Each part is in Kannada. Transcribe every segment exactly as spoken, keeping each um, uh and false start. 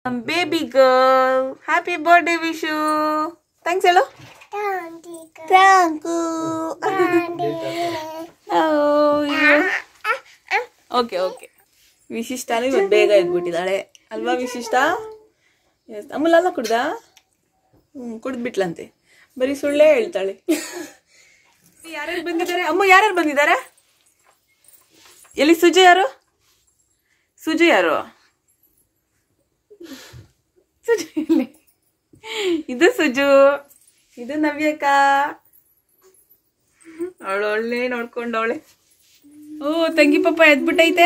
Baby girl happy birthday wish thanks ಹೇಳು ಥ್ಯಾಂಕ್ ಓಕೆ ಓಕೆ ವಿಶಿಷ್ಟಾನು ಇವತ್ತು ಬೇಗ ಎದ್ಬಿಟ್ಟಿದ್ದಾಳೆ ಅಲ್ವಾ ವಿಶಿಷ್ಟ ಎಸ್ ಅಮೂಲಲ್ಲ ಕುಡ್ದ ಹ್ಞೂ ಕುಡ್ದ್ಬಿಟ್ಲಂತೆ ಬರೀ ಸುಳ್ಳೇ ಹೇಳ್ತಾಳೆ ಯಾರ್ಯಾರು ಬಂದಿದ್ದಾರೆ ಅಮ್ಮ ಯಾರ್ಯಾರು ಬಂದಿದ್ದಾರೆ ಎಲ್ಲಿ ಸುಜು ಯಾರು ಸುಜು ಯಾರು ಸುಜು ಎಲ್ಲಿ ಇದು ಸುಜು ಇದು ನವ್ಯಕ್ಕ ಅವಳು ಒಳ್ಳೆ ನೋಡ್ಕೊಂಡವಳೆ ಓ ತಂಗಿ ಪಾಪ ಎದ್ಬಿಟ್ಟೈತೆ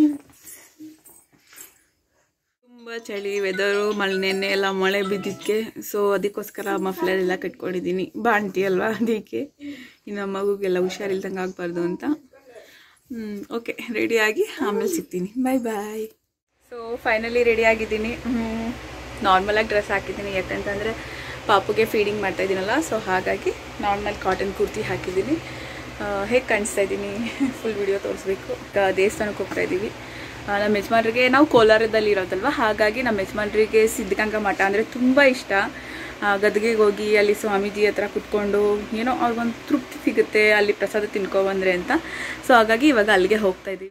ತುಂಬ ಚಳಿ ವೆದರು ಮಳೆ ನೆನ್ನೆ ಎಲ್ಲ ಮಳೆ ಬಿದ್ದಿದ್ದಕ್ಕೆ ಸೊ ಅದಕ್ಕೋಸ್ಕರ ಮಫ್ಲರ್ ಎಲ್ಲ ಕಟ್ಕೊಂಡಿದ್ದೀನಿ ಬಾಂಟಿ ಅಲ್ವಾ ಅದಕ್ಕೆ ಇನ್ನು ಮಗುಗೆಲ್ಲ ಹುಷಾರಿಲ್ದಂಗೆ ಆಗಬಾರ್ದು ಅಂತ ಹ್ಞೂ ಓಕೆ ರೆಡಿಯಾಗಿ ಆಮೇಲೆ ಸಿಗ್ತೀನಿ bye bye so finally ready ಆಗಿದ್ದೀನಿ ನಾರ್ಮಲಾಗಿ ಡ್ರೆಸ್ ಹಾಕಿದ್ದೀನಿ ಯಾಕಂತಂದರೆ ಪಾಪುಗೆ ಫೀಡಿಂಗ್ ಮಾಡ್ತಾಯಿದ್ದೀನಲ್ಲ ಸೊ ಹಾಗಾಗಿ ನಾರ್ಮಲ್ ಕಾಟನ್ ಕುರ್ತಿ ಹಾಕಿದ್ದೀನಿ ಹೇಗೆ ಕಾಣಿಸ್ತಾ ಇದ್ದೀನಿ ಫುಲ್ ವಿಡಿಯೋ ತೋರಿಸ್ಬೇಕು ದೇವಸ್ಥಾನಕ್ಕೆ ಹೋಗ್ತಾಯಿದ್ದೀವಿ ನಮ್ಮ ಯಜಮಾನ್ರಿಗೆ ನಾವು ಕೋಲಾರದಲ್ಲಿ ಇರೋದಲ್ವ ಹಾಗಾಗಿ ನಮ್ಮ ಯಜಮಾನ್ರಿಗೆ ಸಿದ್ಧಗಂಗಾ ಮಠ ಅಂದರೆ ತುಂಬ ಇಷ್ಟ ಗದ್ಗೆಗೆ ಹೋಗಿ ಅಲ್ಲಿ ಸ್ವಾಮೀಜಿ ಹತ್ರ ಕುತ್ಕೊಂಡು ಏನೋ ಅವ್ರಿಗೊಂದು ತೃಪ್ತಿ ಸಿಗುತ್ತೆ ಅಲ್ಲಿ ಪ್ರಸಾದ ತಿನ್ಕೊಬಂದ್ರೆ ಅಂತ ಸೊ ಹಾಗಾಗಿ ಇವಾಗ ಅಲ್ಲಿಗೆ ಹೋಗ್ತಾ ಇದ್ದೀವಿ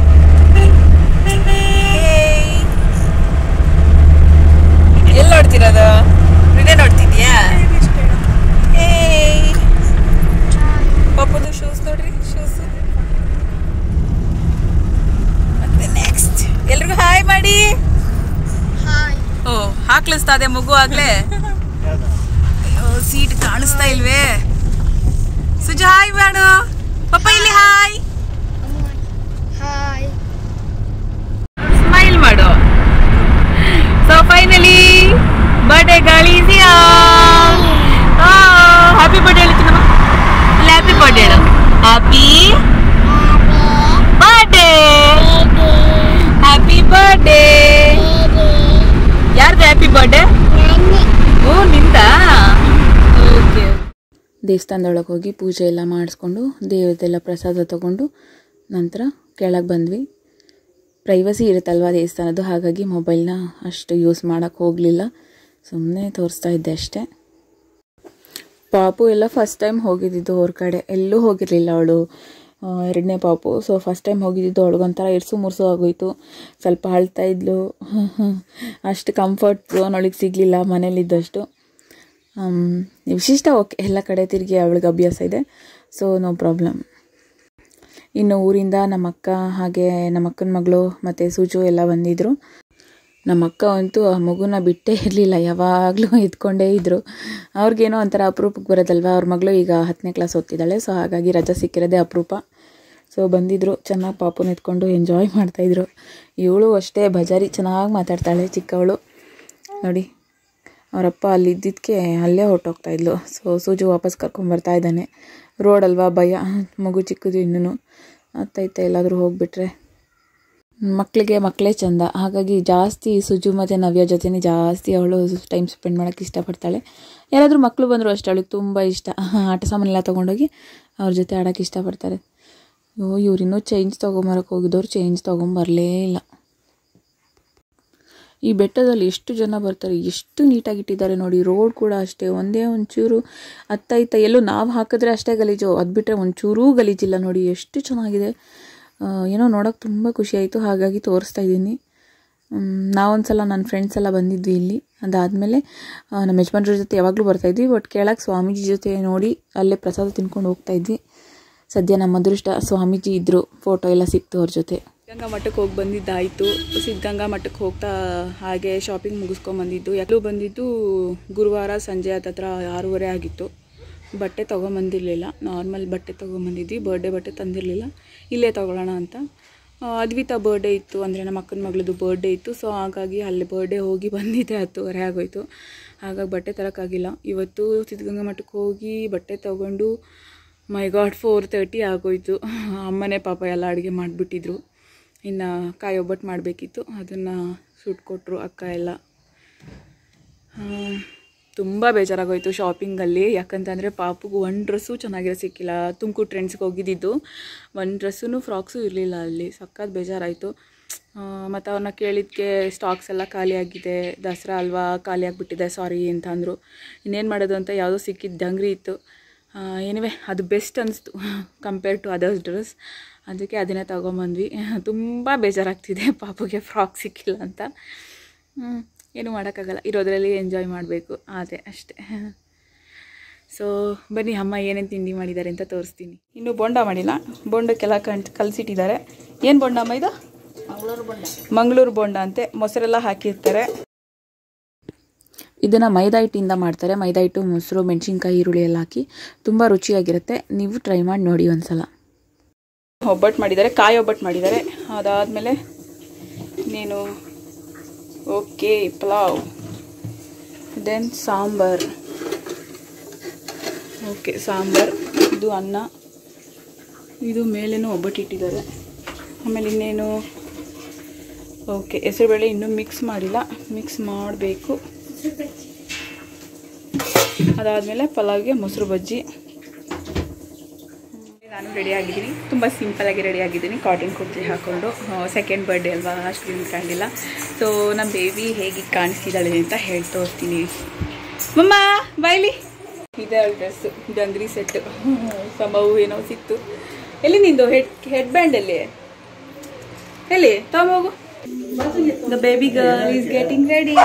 ಎಲ್ಲಿ ನೋಡ್ತಿರೋದು ಇದೇ ನೋಡ್ತಿದ್ಯಾ ಪಾಪದು ಶೂಸ್ ನೋಡ್ರಿ ಶೂಸ್ ಮತ್ತೆ ನೆಕ್ಸ್ಟ್ ಎಲ್ರಿಗೂ ಹಾಯ್ ಮಾಡಿ ಓ ಹಾಕ್ಲಿಸ್ತಾ ಇದೆ ಮಗು ಆಗ್ಲೇ ಅಯ್ಯೋ ಸೀಟ್ ಕಾಣಿಸ್ತಾ ಇಲ್ವೇ ಸುಜು ಹಾಯ್ ಮಾಡು ಪಾಪ ಇಲ್ಲಿ ಹಾಯ್ ಸ್ಮೈಲ್ ಮಾಡು ಸೊ ಫೈನಲಿ ಬರ್ಡೇ ಗಾಳಿ ಇದೆಯಾ ಹ್ಯಾಪಿ ಬರ್ಡೇ ಹೇಳ್ತೀನಿ ನಮ್ಮ ಹ್ಯಾಪಿ ಬರ್ಡೇ ಹೇಳು ಹ್ಯಾಪಿ ಬರ್ಡೇ ಹ್ಯಾಪಿ ಬರ್ಡೇ ಯಾರ್ದು ಹ್ಯಾಪಿ ಬರ್ಡೇ ಓ ನಿಂದ ಓಕೆ ದೇವಸ್ಥಾನದೊಳಗೆ ಹೋಗಿ ಪೂಜೆ ಎಲ್ಲ ಮಾಡಿಸ್ಕೊಂಡು ದೇವತೆಲ್ಲ ಪ್ರಸಾದ ತಗೊಂಡು ನಂತರ ಕೆಳಗೆ ಬಂದ್ವಿ ಪ್ರೈವಸಿ ಇರುತ್ತಲ್ವ ದೇವಸ್ಥಾನದ್ದು ಹಾಗಾಗಿ ಮೊಬೈಲ್ನ ಅಷ್ಟು ಯೂಸ್ ಮಾಡೋಕ್ಕೆ ಹೋಗಲಿಲ್ಲ ಸುಮ್ಮನೆ ತೋರಿಸ್ತಾ ಇದ್ದೆ ಅಷ್ಟೇ ಪಾಪು ಎಲ್ಲ ಫಸ್ಟ್ ಟೈಮ್ ಹೋಗಿದ್ದಿದ್ದು ಅವ್ರ ಕಡೆ ಎಲ್ಲೂ ಹೋಗಿರಲಿಲ್ಲ ಅವಳು ಎರಡನೇ ಪಾಪು ಸೊ ಫಸ್ಟ್ ಟೈಮ್ ಹೋಗಿದ್ದಿದ್ದು ಅವಳಿಗೊಂಥರ ಇರ್ಸು ಮುರ್ಸು ಆಗೋಯ್ತು ಸ್ವಲ್ಪ ಅಳ್ತಾ ಇದ್ಲು ಅಷ್ಟು ಕಂಫರ್ಟ್ ಝೋನ್ ಅವಳಿಗೆ ಸಿಗಲಿಲ್ಲ ಮನೇಲಿದ್ದಷ್ಟು ವಿಶಿಷ್ಟ ಓಕೆ ಎಲ್ಲ ಕಡೆ ತಿರುಗಿ ಅವಳಿಗೆ ಅಭ್ಯಾಸ ಇದೆ ಸೊ ನೋ ಪ್ರಾಬ್ಲಮ್ ಇನ್ನು ಊರಿಂದ ನಮ್ಮ ಅಕ್ಕ ಹಾಗೆ ನಮ್ಮ ಅಕ್ಕನ ಮಗಳು ಮತ್ತು ಸುಜು ಎಲ್ಲ ಬಂದಿದ್ದರು ನಮ್ಮ ಅಕ್ಕ ಅಂತೂ ಆ ಮಗುನ ಬಿಟ್ಟೇ ಇರಲಿಲ್ಲ ಯಾವಾಗಲೂ ಎತ್ಕೊಂಡೇ ಇದ್ದರು ಅವ್ರಿಗೇನೋ ಒಂಥರ ಅಪರೂಪಕ್ಕೆ ಬರೋದಲ್ವ ಅವ್ರ ಮಗಳು ಈಗ ಹತ್ತನೇ ಕ್ಲಾಸ್ ಓದ್ತಿದ್ದಾಳೆ ಸೊ ಹಾಗಾಗಿ ರಜೆ ಸಿಕ್ಕಿರೋದೇ ಅಪರೂಪ ಸೊ ಬಂದಿದ್ದರು ಚೆನ್ನಾಗಿ ಪಾಪುನ ಎತ್ಕೊಂಡು ಎಂಜಾಯ್ ಮಾಡ್ತಾಯಿದ್ರು ಇವಳು ಅಷ್ಟೇ ಬಜಾರಿ ಚೆನ್ನಾಗಿ ಮಾತಾಡ್ತಾಳೆ ಚಿಕ್ಕವಳು ನೋಡಿ ಅವರಪ್ಪ ಅಲ್ಲಿ ಇದ್ದಿದ್ದಕ್ಕೆ ಅಲ್ಲೇ ಹೊರಟೋಗ್ತಾಯಿದ್ಲು ಸೊ ಸೂಜು ವಾಪಸ್ ಕರ್ಕೊಂಬರ್ತಾ ಇದ್ದಾನೆ ರೋಡಲ್ವಾ ಭಯ ಮಗು ಚಿಕ್ಕದು ಇನ್ನೂ ಅತ್ತೈತೆ ಎಲ್ಲಾದರೂ ಹೋಗಿಬಿಟ್ರೆ ಮಕ್ಕಳಿಗೆ ಮಕ್ಕಳೇ ಚೆಂದ ಹಾಗಾಗಿ ಜಾಸ್ತಿ ಸುಜು ಮತ್ತು ನವ್ಯ ಜೊತೆನೇ ಜಾಸ್ತಿ ಅವಳು ಟೈಮ್ ಸ್ಪೆಂಡ್ ಮಾಡೋಕ್ಕೆ ಇಷ್ಟಪಡ್ತಾಳೆ ಯಾರಾದರೂ ಮಕ್ಕಳು ಬಂದರೂ ಅಷ್ಟೇ ಅವಳಿಗೆ ತುಂಬ ಇಷ್ಟ ಆಟ ಸಾಮಾನೆಲ್ಲ ತೊಗೊಂಡೋಗಿ ಅವ್ರ ಜೊತೆ ಆಡೋಕ್ಕೆ ಇಷ್ಟಪಡ್ತಾರೆ ಓ ಇವ್ರಿನ್ನೂ ಚೇಂಜ್ ತೊಗೊಂಬರಕ್ಕೆ ಹೋಗಿದ್ದವ್ರು ಚೇಂಜ್ ತೊಗೊಂಬರಲೇ ಇಲ್ಲ ಈ ಬೆಟ್ಟದಲ್ಲಿ ಎಷ್ಟು ಜನ ಬರ್ತಾರೆ ಎಷ್ಟು ನೀಟಾಗಿಟ್ಟಿದ್ದಾರೆ ನೋಡಿ ರೋಡ್ ಕೂಡ ಅಷ್ಟೇ ಒಂದೇ ಒಂಚೂರು ಅತ್ತೈತ ಎಲ್ಲೋ ನಾವು ಹಾಕಿದ್ರೆ ಅಷ್ಟೇ ಗಲೀಜು ಅದು ಬಿಟ್ಟರೆ ಒಂಚೂರೂ ಗಲೀಜಿಲ್ಲ ನೋಡಿ ಎಷ್ಟು ಚೆನ್ನಾಗಿದೆ ಏನೋ ನೋಡೋಕೆ ತುಂಬ ಖುಷಿಯಾಯಿತು ಹಾಗಾಗಿ ತೋರಿಸ್ತಾ ಇದ್ದೀನಿ ನಾವೊಂದು ಸಲ ನನ್ನ ಫ್ರೆಂಡ್ಸ್ ಎಲ್ಲ ಬಂದಿದ್ವಿ ಇಲ್ಲಿ ಅದಾದಮೇಲೆ ನಮ್ಮ ಯಜಮಾನ್ರ ಜೊತೆ ಯಾವಾಗಲೂ ಬರ್ತಾಯಿದ್ವಿ ಬಟ್ ಕೆಳಗೆ ಸ್ವಾಮೀಜಿ ಜೊತೆ ನೋಡಿ ಅಲ್ಲೇ ಪ್ರಸಾದ ತಿನ್ಕೊಂಡು ಹೋಗ್ತಾಯಿದ್ವಿ ಸದ್ಯ ನಮ್ಮ ಅದೃಷ್ಟ ಸ್ವಾಮೀಜಿ ಇದ್ದರು ಫೋಟೋ ಎಲ್ಲ ಸಿಕ್ತು ಅವ್ರ ಜೊತೆ ಸಿದ್ಧಗಂಗಾ ಮಠಕ್ಕೆ ಹೋಗಿ ಬಂದಿದ್ದಾಯಿತು ಸಿದ್ಧಗಂಗಾ ಮಠಕ್ಕೆ ಹೋಗ್ತಾ ಹಾಗೆ ಶಾಪಿಂಗ್ ಮುಗಿಸ್ಕೊಂಬಂದಿದ್ದು ಎಲ್ಲೂ ಬಂದಿದ್ದು ಗುರುವಾರ ಸಂಜೆ ಹತ್ತತ್ರ ಆರೂವರೆ ಆಗಿತ್ತು ಬಟ್ಟೆ ತೊಗೊಂಬಂದಿರಲಿಲ್ಲ ನಾರ್ಮಲ್ ಬಟ್ಟೆ ತೊಗೊಂಬಂದಿದ್ವಿ ಬರ್ಡೇ ಬಟ್ಟೆ ತಂದಿರಲಿಲ್ಲ ಇಲ್ಲೇ ತೊಗೊಳ್ಳೋಣ ಅಂತ ಅದ್ವಿತಾ ಬರ್ಡೇ ಇತ್ತು ಅಂದರೆ ನಮ್ಮ ಅಕ್ಕನ ಮಗಳದ್ದು ಬರ್ಡೇ ಇತ್ತು ಸೊ ಹಾಗಾಗಿ ಅಲ್ಲಿ ಬರ್ಡೇ ಹೋಗಿ ಬಂದಿದ್ದೆ ಹತ್ತುವರೆ ಆಗೋಯ್ತು ಹಾಗಾಗಿ ಬಟ್ಟೆ ತರೋಕ್ಕಾಗಿಲ್ಲ ಇವತ್ತು ಸಿದ್ಧಗಂಗಾ ಮಠಕ್ಕೆ ಹೋಗಿ ಬಟ್ಟೆ ತೊಗೊಂಡು ಮೈ ಗಾಡ್ ಫೋರ್ ತರ್ಟಿ ಆಗೋಯ್ತು ಅಮ್ಮನೇ ಪಾಪ ಎಲ್ಲ ಅಡುಗೆ ಮಾಡಿಬಿಟ್ಟಿದ್ರು ಇನ್ನು ಕಾಯಿ ಒಬ್ಬಟ್ಟು ಮಾಡಬೇಕಿತ್ತು ಅದನ್ನು ಸುಟ್ಕೊಟ್ರು ಅಕ್ಕ ಎಲ್ಲ ತುಂಬ ಬೇಜಾರಾಗೋಯ್ತು ಶಾಪಿಂಗಲ್ಲಿ ಯಾಕಂತಂದರೆ ಪಾಪುಗೂ ಒಂದು ಡ್ರೆಸ್ಸು ಚೆನ್ನಾಗಿರೋ ಸಿಕ್ಕಿಲ್ಲ ತುಮಕೂರು ಟ್ರೆಂಡ್ಸ್ಗೆ ಹೋಗಿದ್ದಿದ್ದು ಒಂದು ಡ್ರೆಸ್ಸೂ ಫ್ರಾಕ್ಸು ಇರಲಿಲ್ಲ ಅಲ್ಲಿ ಸಖತ್ ಬೇಜಾರಾಯಿತು ಮತ್ತು ಅವ್ರನ್ನ ಕೇಳಿದ್ದಕ್ಕೆ ಸ್ಟಾಕ್ಸ್ ಎಲ್ಲ ಖಾಲಿಯಾಗಿದೆ, ದಸರಾ ಅಲ್ವಾ ಖಾಲಿ ಆಗಿಬಿಟ್ಟಿದೆ ಸಾರಿ ಅಂತ ಅಂದರು. ಇನ್ನೇನು ಮಾಡೋದು ಅಂತ ಯಾವುದೋ ಸಿಕ್ಕಿದ್ದು ಅಂಗಡಿ ಇತ್ತು. ಏನಿವೆ ಅದು ಬೆಸ್ಟ್ ಅನಿಸ್ತು ಕಂಪೇರ್ ಟು ಅದರ್ಸ್ ಡ್ರೆಸ್. ಅದಕ್ಕೆ ಅದನ್ನೇ ತೊಗೊಂಬಂದ್ವಿ. ತುಂಬ ಬೇಜಾರಾಗ್ತಿದೆ ಪಾಪುಗೆ ಫ್ರಾಕ್ ಸಿಕ್ಕಿಲ್ಲ ಅಂತ. ಏನೂ ಮಾಡೋಕ್ಕಾಗಲ್ಲ, ಇರೋದ್ರಲ್ಲಿ ಎಂಜಾಯ್ ಮಾಡಬೇಕು ಅದೇ ಅಷ್ಟೇ. ಸೊ ಬನ್ನಿ ಅಮ್ಮ ಏನೇನು ತಿಂಡಿ ಮಾಡಿದ್ದಾರೆ ಅಂತ ತೋರಿಸ್ತೀನಿ. ಇನ್ನೂ ಬೋಂಡ ಮಾಡಿಲ್ಲ, ಬೋಂಡಕ್ಕೆಲ್ಲ ಕಣ್ ಕಲಸಿಟ್ಟಿದ್ದಾರೆ. ಏನು ಬೋಂಡ ಅಮ್ಮ ಇದು? ಮಂಗಳೂರು ಬೋಂಡ. ಮಂಗಳೂರು ಬೋಂಡ ಅಂತೆ, ಮೊಸರೆಲ್ಲ ಹಾಕಿರ್ತಾರೆ. ಇದನ್ನು ಮೈದಾ ಹಿಟ್ಟಿಂದ ಮಾಡ್ತಾರೆ. ಮೈದಾ ಹಿಟ್ಟು, ಮೊಸರು, ಮೆಣಸಿನ್ಕಾಯಿ, ಈರುಳ್ಳಿ ಎಲ್ಲ ಹಾಕಿ ತುಂಬ ರುಚಿಯಾಗಿರುತ್ತೆ. ನೀವು ಟ್ರೈ ಮಾಡಿ ನೋಡಿ ಒಂದ್ಸಲ. ಒಬ್ಬಟ್ಟು ಮಾಡಿದ್ದಾರೆ, ಕಾಯಿ ಒಬ್ಬಟ್ಟು ಮಾಡಿದ್ದಾರೆ. ಅದಾದಮೇಲೆ ನೀನು okay pulao, then sambar. Okay sambar, ಇದು ಅನ್ನ, ಇದು ಮೇಲೇನೂ ಒಬ್ಬಟ್ಟು ಇಟ್ಟಿದ್ದಾರೆ. ಆಮೇಲೆ ಇನ್ನೇನು ಓಕೆ ಹೆಸರುಬೇಳೆ ಇನ್ನೂ ಮಿಕ್ಸ್ ಮಾಡಿಲ್ಲ, ಮಿಕ್ಸ್ ಮಾಡಬೇಕು. ಅದಾದಮೇಲೆ ಪಲಾವ್ಗೆ ಮೊಸರು ಬಜ್ಜಿ. ನಾನು ರೆಡಿ ಆಗಿದ್ದೀನಿ, ತುಂಬ ಸಿಂಪಲಾಗಿ ರೆಡಿ ಆಗಿದ್ದೀನಿ. ಕಾಟನ್ ಕುರ್ತಿ ಹಾಕ್ಕೊಂಡು. ಸೆಕೆಂಡ್ ಬರ್ಡೇ ಅಲ್ವಾ, ಅಷ್ಟು ದಿನ ಕಾಣಲಿಲ್ಲ. ಸೊ ನಮ್ಮ ಬೇಬಿ ಹೇಗೆ ಕಾಣಿಸ್ತಿದ್ದಾಳೆ ಅಂತ ಹೇಳಿ ತೋರಿಸ್ತೀನಿ. ಮಮ್ಮ ಬಾಯ್ಲಿ. ಇದೆ ಡ್ರೆಸ್ಸು, ಇದು ಅಂಗಡಿ ಸೆಟ್ಟು. ಸಮವು ಏನೋ ಸಿಕ್ತು. ಎಲ್ಲಿ ನಿಂದು ಹೆಡ್ ಹೆಡ್ ಬ್ಯಾಂಡ್ ಎಲ್ಲಿ ಎಲ್ಲಿ ತಗೋಗು. The baby girl is getting ready.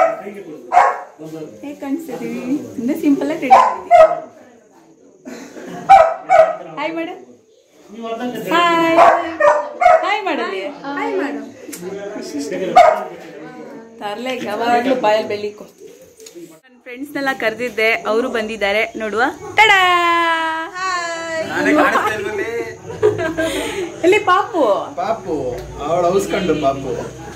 ಹೇಗೆ ಕಾಣಿಸ್ತಿದ್ದೀವಿ? ಇನ್ನೂ ಸಿಂಪಲಾಗಿ ರೆಡಿ ಆಗಿದ್ದೀವಿ. ಹಾಯ್ ಮಾಡ, ಹಾಯ್ ಹಾಯ್ ಮಾಡಲಿ, ಹಾಯ್ ಮಾಡು. ತರಲೆ ಯಾವಾಗಲೂ ಬಾಯಲ್ಲಿ ಬೆಳಿಕೊ. ನನ್ನ ಫ್ರೆಂಡ್ಸ್ನೆಲ್ಲ ಕರೆದಿದ್ದೆ, ಅವರು ಬಂದಿದ್ದಾರೆ. ನೋಡುವ. ಟಡಾ, ಎಲ್ಲಿ ಪಾಪು? ಪಾಪು ಅವಳ ಹೌಸ್ಕೊಂಡು ಪಾಪು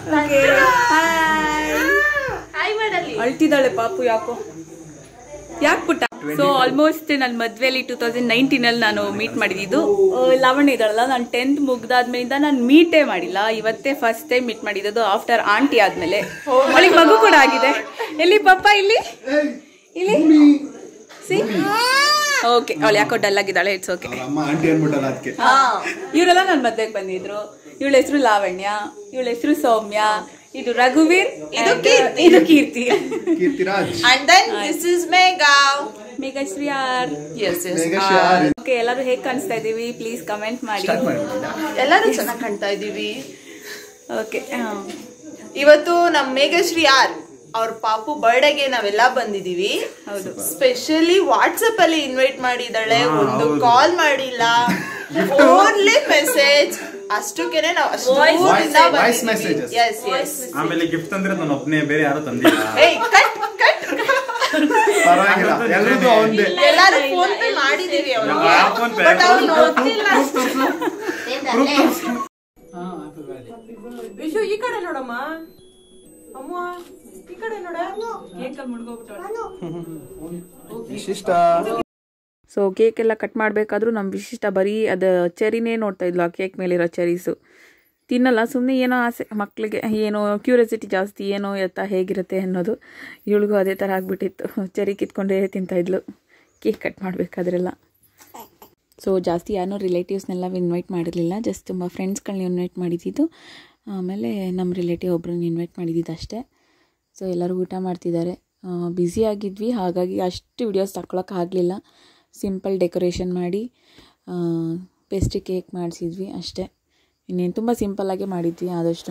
ಅಳ್ತಿದ್ದಾಳೆ ಪಾಪು. ಯಾಕೋ ಯಾಕೆ ಪುಟ್ಟ? ಸೊ ಆಲ್ಮೋಸ್ಟ್ ನನ್ನ ಮದ್ವೆಲಿ ಟೂ ತೌಸಂಡ್ ನೈನ್ಟೀನ್ ಅಲ್ಲಿ ನಾನು ಮೀಟ್ ಮಾಡಿದ್ದು. ಲಾವಣ್ಯ ಇದ್ದಾಳಲ್ಲ, ನಾನು ಟೆಂತ್ ಮುಗ್ದಾದ್ಮೇಲಿಂದ ನಾನು ಮೀಟೇ ಮಾಡಿಲ್ಲ. ಇವತ್ತೇ ಫಸ್ಟ್ ಟೈಮ್ ಮೀಟ್ ಮಾಡಿದ್ದು ಆಫ್ಟರ್ ಆಂಟಿ ಆದ್ಮೇಲೆ. ಅವಳಿಗೆ ಮಗು ಕೂಡ ಆಗಿದೆ. ಎಲ್ಲಿ ಪಾಪ? ಇಲ್ಲಿ ಇಲ್ಲಿ ಸಿ. ಓಕೆ, ಅವಳು ಯಾಕೋ ಡಲ್ ಆಗಿದ್ದಾಳೆ. It's okay. ಇವರೆಲ್ಲ ನನ್ನ ಮದ್ವೆಗೆ ಬಂದಿದ್ರು. ಇವಳ ಹೆಸರು ಲಾವಣ್ಯ, ಇವಳ ಹೆಸರು ಸೌಮ್ಯ, ಇದು ರಘುವೀರ್, ಇದು ಇದು Keerthi. And then this is Mega. Meghashree R. Yes, yes. Okay, ಎಲ್ಲರೂ ಹೇಗೆ ಕಾಣಿಸ್ತಾ ಇದೀವಿ ಪ್ಲೀಸ್ ಕಮೆಂಟ್ ಮಾಡಿ. ಎಲ್ಲರೂ ಚೆನ್ನಾಗಿ ಕಾಣ್ತಾ ಇದೀವಿ. ಓಕೆ, ಇವತ್ತು ನಮ್ಮ ಮೇಘಶ್ರೀ ಆರ್ ಅವ್ರ ಪಾಪು ಬರ್ಡೇಗೆ ನಾವೆಲ್ಲ ಬಂದಿದೀವಿ. ಹೌದು. ಸ್ಪೆಷಲಿ ವಾಟ್ಸಪ್ ಅಲ್ಲಿ ಇನ್ವೈಟ್ ಮಾಡಿದಾಳೆ, ಒಂದು ಕಾಲ್ ಮಾಡಿಲ್ಲ, ಓನ್ಲಿ ಮೆಸೇಜ್. ಅಷ್ಟಕ್ಕೇನೆ ನಾವು ಆಮೇಲೆ ಗಿಫ್ಟ್ ತಂದ್ರೆ ನಾನು ಒಬ್ಬನೇ, ಬೇರೆ ಯಾರು ತಂದಿಲ್ಲ. ಎಲ್ಲರೂ ಫೋನ್ ಪೇ ಮಾಡಿದೀವಿ ಅವ್ರಿಗೆ, ಬಟ್ ಅವ್ರು ನೋಡ್ತಿಲ್ಲ. ಈ ಕಡೆ ನೋಡಮ್ಮ, ಅಮ್ಮ ಈ ಕಡೆ ನೋಡ. ವಿಶಿಷ್ಟ. ಸೊ ಕೇಕ್ ಎಲ್ಲ ಕಟ್ ಮಾಡಬೇಕಾದ್ರೂ ನಮ್ಮ ವಿಶಿಷ್ಟ ಬರೀ ಅದು ಚೆರಿನೇ ನೋಡ್ತಾ ಇದ್ಲು. ಆ ಕೇಕ್ ಮೇಲಿರೋ ಚೆರೀಸು ತಿನ್ನಲ್ಲ, ಸುಮ್ಮನೆ ಏನೋ ಆಸೆ ಮಕ್ಕಳಿಗೆ, ಏನೋ ಕ್ಯೂರಿಯಾಸಿಟಿ ಜಾಸ್ತಿ, ಏನೋ ಎತ್ತ ಹೇಗಿರುತ್ತೆ ಅನ್ನೋದು. ಇವಳಿಗೂ ಅದೇ ಥರ ಆಗಿಬಿಟ್ಟಿತ್ತು. ಚೆರಿ ಕಿತ್ಕೊಂಡೇ ತಿಂತಾಯಿದ್ಲು ಕೇಕ್ ಕಟ್ ಮಾಡಬೇಕಾದ್ರೆಲ್ಲ. ಸೊ ಜಾಸ್ತಿ ಯಾರೋ ರಿಲೇಟಿವ್ಸ್ನೆಲ್ಲ ಇನ್ವೈಟ್ ಮಾಡಿರಲಿಲ್ಲ, ಜಸ್ಟ್ ತುಂಬ ಫ್ರೆಂಡ್ಸ್ಗಳನ್ನ ಇನ್ವೈಟ್ ಮಾಡಿದ್ದಿದ್ದು. ಆಮೇಲೆ ನಮ್ಮ ರಿಲೇಟಿವ್ ಒಬ್ಬರನ್ನ ಇನ್ವೈಟ್ ಮಾಡಿದ್ದಿದ್ದು ಅಷ್ಟೇ. ಸೊ ಎಲ್ಲರೂ ಊಟ ಮಾಡ್ತಿದ್ದಾರೆ. ಬ್ಯುಸಿ ಆಗಿದ್ವಿ, ಹಾಗಾಗಿ ಅಷ್ಟು ವಿಡಿಯೋಸ್ ತಗೊಳಕ್ಕೆ ಆಗಲಿಲ್ಲ. ಸಿಂಪಲ್ ಡೆಕೋರೇಷನ್ ಮಾಡಿ ಪೇಸ್ಟ್ರಿ ಕೇಕ್ ಮಾಡಿಸಿದ್ವಿ ಅಷ್ಟೇ. ಇನ್ನೇನು ತುಂಬ ಸಿಂಪಲ್ಲಾಗೆ ಮಾಡಿದ್ವಿ ಆದಷ್ಟು.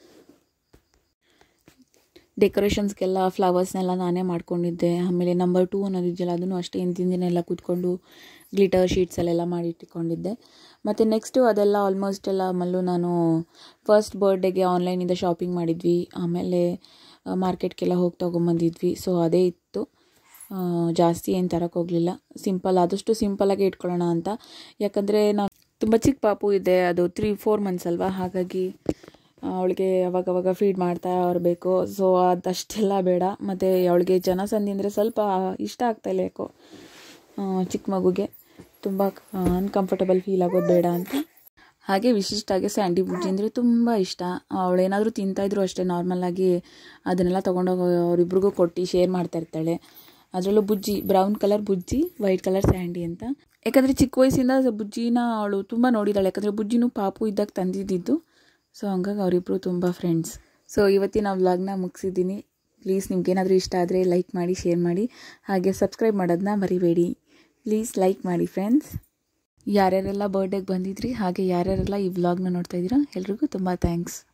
ಡೆಕೋರೇಷನ್ಸ್ಗೆಲ್ಲ ಫ್ಲವರ್ಸ್ನೆಲ್ಲ ನಾನೇ ಮಾಡ್ಕೊಂಡಿದ್ದೆ. ಆಮೇಲೆ ನಂಬರ್ ಟೂ ಅನ್ನೋದಿದೆಯಲ್ಲ, ಅದನ್ನು ಅಷ್ಟೇ ಹಿಂದಿನ ದಿನ ಎಲ್ಲ ಕೂತ್ಕೊಂಡು ಗ್ಲಿಟರ್ ಶೀಟ್ಸಲ್ಲೆಲ್ಲ ಮಾಡಿಟ್ಕೊಂಡಿದ್ದೆ. ಮತ್ತು ನೆಕ್ಸ್ಟು ಅದೆಲ್ಲ ಆಲ್ಮೋಸ್ಟ್ ಎಲ್ಲ ಮಲ್ಲು ನಾನು ಫಸ್ಟ್ ಬರ್ಡೇಗೆ ಆನ್ಲೈನಿಂದ ಶಾಪಿಂಗ್ ಮಾಡಿದ್ವಿ. ಆಮೇಲೆ ಮಾರ್ಕೆಟ್ಗೆಲ್ಲ ಹೋಗಿ ತೊಗೊಂಬಂದಿದ್ವಿ. ಸೊ ಅದೇ ಇತ್ತು, ಜಾಸ್ತಿ ಏನು ತರಕ್ಕೆ ಹೋಗಲಿಲ್ಲ. ಸಿಂಪಲ್, ಆದಷ್ಟು ಸಿಂಪಲ್ಲಾಗೆ ಇಟ್ಕೊಳ್ಳೋಣ ಅಂತ. ಯಾಕಂದರೆ ನಾವು ತುಂಬ ಚಿಕ್ಕ ಪಾಪು ಇದೆ, ಅದು ತ್ರೀ ಫೋರ್ ಮಂತ್ಸ್ ಅಲ್ವಾ, ಹಾಗಾಗಿ ಅವಳಿಗೆ ಅವಾಗವಾಗ ಫೀಡ್ ಮಾಡ್ತಾ ಇರಬೇಕು. ಸೊ ಅದಷ್ಟೆಲ್ಲ ಬೇಡ. ಮತ್ತು ಅವಳಿಗೆ ಜನಸಂಧಿ ಅಂದರೆ ಸ್ವಲ್ಪ ಇಷ್ಟ ಆಗ್ತಾಯಿಲ್ಲ ಯಾಕೋ, ಚಿಕ್ಕ ಮಗುಗೆ ತುಂಬ ಅನ್ಕಂಫರ್ಟಬಲ್ ಫೀಲ್ ಆಗೋದು ಬೇಡ ಅಂತ. ಹಾಗೆ ವಿಶಿಷ್ಟಾಗೆ ಸ್ಯಾಂಡಿ ಬುಜ್ಜಿ ಅಂದರೆ ತುಂಬ ಇಷ್ಟ. ಅವಳೇನಾದರೂ ತಿಂತಾಯಿದ್ರು ಅಷ್ಟೇ ನಾರ್ಮಲಾಗಿ ಅದನ್ನೆಲ್ಲ ತೊಗೊಂಡೋಗಿ ಅವರಿಬ್ರಿಗೂ ಕೊಟ್ಟು ಶೇರ್ ಮಾಡ್ತಾ ಇರ್ತಾಳೆ. ಅದರಲ್ಲೂ Bujji, brown colour Bujji, white colour Sandy ಅಂತ. ಯಾಕಂದರೆ ಚಿಕ್ಕ ವಯಸ್ಸಿಂದ ಬುಜ್ಜಿನ ಅವಳು ತುಂಬ ನೋಡಿದಾಳೆ. ಯಾಕಂದರೆ ಬುಜ್ಜಿನೂ ಪಾಪು ಇದ್ದಾಗ ತಂದಿದ್ದಿದ್ದು. ಸೊ ಹಂಗಾಗಿ ಅವರಿಬ್ಬರು ತುಂಬ ಫ್ರೆಂಡ್ಸ್. ಸೊ ಇವತ್ತಿನ ವ್ಲಾಗ್ನ ಮುಗಿಸಿದ್ದೀನಿ. ಪ್ಲೀಸ್ ನಿಮ್ಗೇನಾದರೂ ಇಷ್ಟ ಆದರೆ ಲೈಕ್ ಮಾಡಿ, ಶೇರ್ ಮಾಡಿ, ಹಾಗೆ ಸಬ್ಸ್ಕ್ರೈಬ್ ಮಾಡೋದನ್ನ ಮರಿಬೇಡಿ. ಪ್ಲೀಸ್ ಲೈಕ್ ಮಾಡಿ ಫ್ರೆಂಡ್ಸ್. ಯಾರ್ಯಾರೆಲ್ಲ ಬರ್ಡೇಗೆ ಬಂದಿದ್ರಿ ಹಾಗೆ ಯಾರ್ಯಾರೆಲ್ಲ ಈ ವ್ಲಾಗ್ನ ನೋಡ್ತಾ ಇದ್ದೀರಾ ಎಲ್ರಿಗೂ ತುಂಬ ಥ್ಯಾಂಕ್ಸ್.